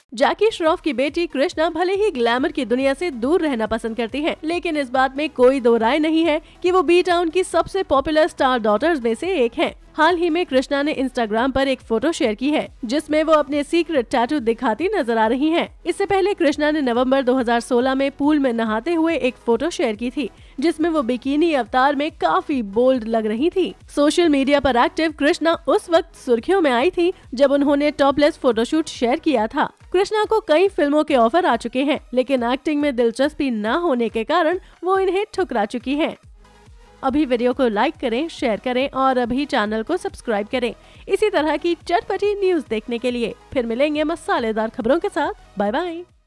जैकी श्रॉफ की बेटी कृष्णा भले ही ग्लैमर की दुनिया से दूर रहना पसंद करती हैं, लेकिन इस बात में कोई दो राय नहीं है कि वो बी टाउन की सबसे पॉपुलर स्टार डॉटर्स में से एक हैं। हाल ही में कृष्णा ने इंस्टाग्राम पर एक फोटो शेयर की है, जिसमें वो अपने सीक्रेट टैटू दिखाती नजर आ रही हैं। इससे पहले कृष्णा ने नवंबर 2016 में पूल में नहाते हुए एक फोटो शेयर की थी, जिसमें वो बिकिनी अवतार में काफी बोल्ड लग रही थी। सोशल मीडिया पर एक्टिव कृष्णा उस वक्त सुर्खियों में आई थी जब उन्होंने टॉपलेस फोटोशूट शेयर किया था। कृष्णा को कई फिल्मों के ऑफर आ चुके हैं, लेकिन एक्टिंग में दिलचस्पी न होने के कारण वो इन्हें ठुकरा चुकी हैं। अभी वीडियो को लाइक करें, शेयर करें और अभी चैनल को सब्सक्राइब करें इसी तरह की चटपटी न्यूज देखने के लिए। फिर मिलेंगे मसालेदार खबरों के साथ। Bye bye.